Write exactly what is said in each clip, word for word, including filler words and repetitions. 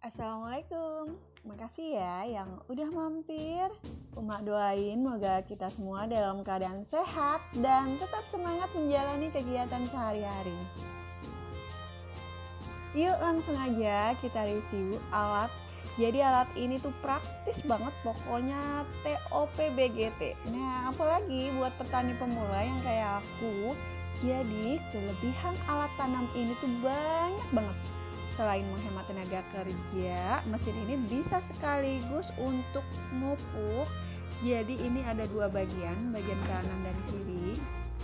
Assalamualaikum, makasih ya yang udah mampir. Uma doain semoga kita semua dalam keadaan sehat dan tetap semangat menjalani kegiatan sehari-hari. Yuk langsung aja kita review alat. Jadi alat ini tuh praktis banget, pokoknya T O P B G T. Nah, apalagi buat petani pemula yang kayak aku. Jadi kelebihan alat tanam ini tuh banyak banget. Selain menghemat tenaga kerja, mesin ini bisa sekaligus untuk memupuk. Jadi ini ada dua bagian, bagian kanan dan kiri.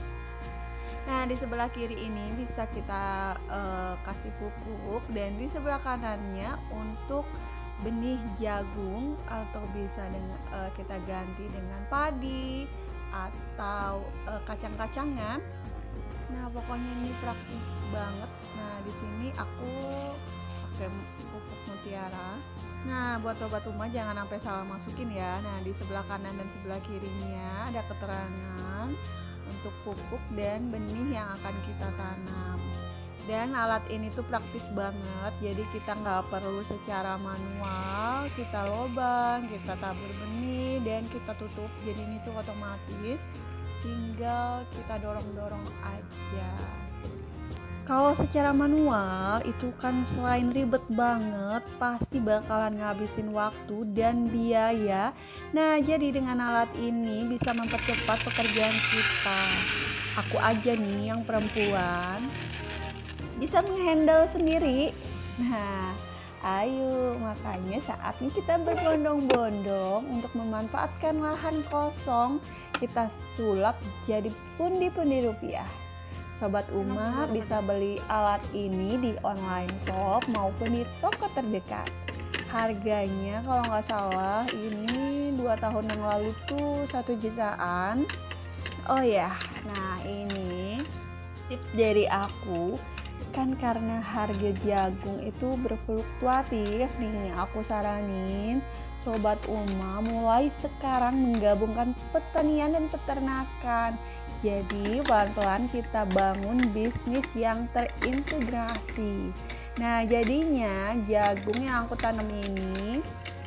Nah, di sebelah kiri ini bisa kita uh, kasih pupuk, dan di sebelah kanannya untuk benih jagung, atau bisa dengan uh, kita ganti dengan padi atau uh, kacang-kacangan. Nah, pokoknya ini praktis banget. Nah, di sini aku pakai pupuk mutiara. Nah, buat sobat rumah jangan sampai salah masukin ya. Nah, di sebelah kanan dan sebelah kirinya ada keterangan untuk pupuk dan benih yang akan kita tanam. Dan alat ini tuh praktis banget. Jadi kita nggak perlu secara manual, kita lobang, kita tabur benih, dan kita tutup. Jadi ini tuh otomatis, tinggal kita dorong-dorong aja. Kalau secara manual itu kan selain ribet banget, pasti bakalan ngabisin waktu dan biaya. Nah, jadi dengan alat ini bisa mempercepat pekerjaan kita. Aku aja nih yang perempuan bisa menghandle sendiri. Nah, ayo, makanya saatnya kita berbondong-bondong untuk memanfaatkan lahan kosong. Kita sulap jadi pundi-pundi rupiah. Sobat Uma bisa beli alat ini di online shop maupun di toko terdekat. Harganya kalau nggak salah ini dua tahun yang lalu tuh satu jutaan. Oh ya, nah ini tips dari aku. Kan karena harga jagung itu berfluktuatif nih, aku saranin Sobat Uma mulai sekarang menggabungkan pertanian dan peternakan. Jadi pelan-pelan kita bangun bisnis yang terintegrasi. Nah, jadinya jagung yang aku tanam ini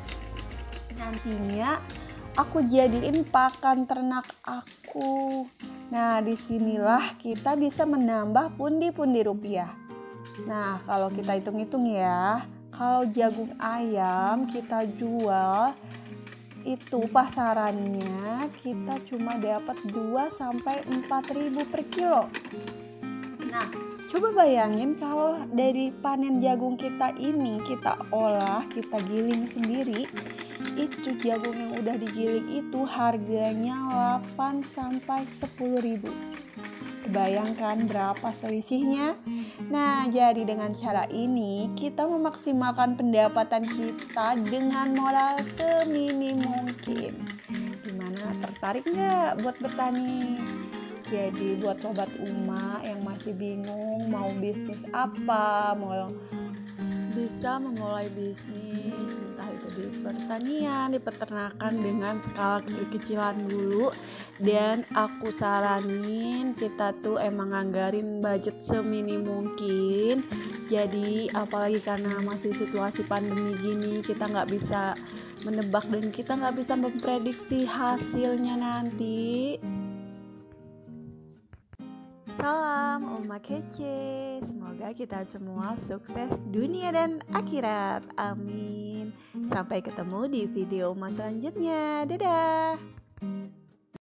nantinya aku jadiin pakan ternak aku. Nah, disinilah kita bisa menambah pundi-pundi rupiah. Nah, kalau kita hitung-hitung ya, kalau jagung ayam kita jual itu pasarannya kita cuma dapat dua sampai empat ribu per kilo. Nah, coba bayangin kalau dari panen jagung kita ini kita olah, kita giling sendiri, itu jagung yang udah digiling itu harganya delapan sampai sepuluh ribu. Bayangkan berapa selisihnya? Nah, jadi dengan cara ini kita memaksimalkan pendapatan kita dengan modal seminim mungkin. Gimana, tertarik nggak buat bertani? Jadi buat sobat Uma yang masih bingung mau bisnis apa, mau bisa memulai bisnis entah itu di pertanian, di peternakan dengan skala kecil-kecilan dulu. Dan aku saranin kita tuh emang nganggarin budget seminim mungkin. Jadi apalagi karena masih situasi pandemi gini, kita nggak bisa menebak dan kita nggak bisa memprediksi hasilnya nanti. Salam Uma Kece, semoga kita semua sukses dunia dan akhirat, amin. Sampai ketemu di video Uma selanjutnya, dadah.